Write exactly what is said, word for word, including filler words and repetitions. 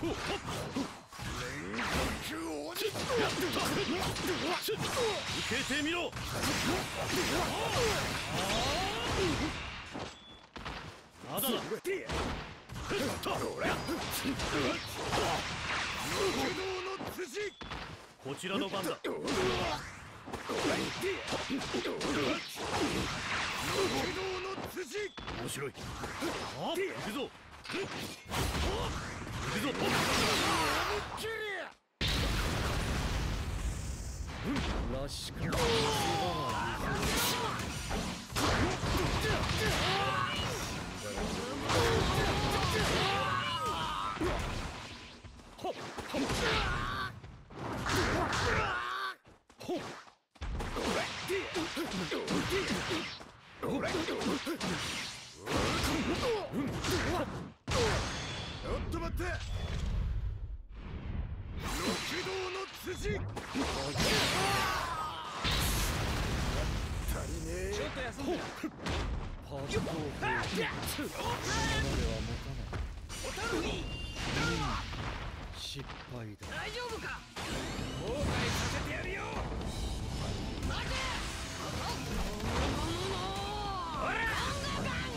受けてみろ。まだだ。こちらの番だ。面白い。あ、行くぞ。行くぞ。らしく。 ちょっと待って。六道の辻。足りねえ。ちょっと休んで。パートを今までは持たない。おたるに。失敗だ。大丈夫か。後悔させてやるよ。待て。ほら。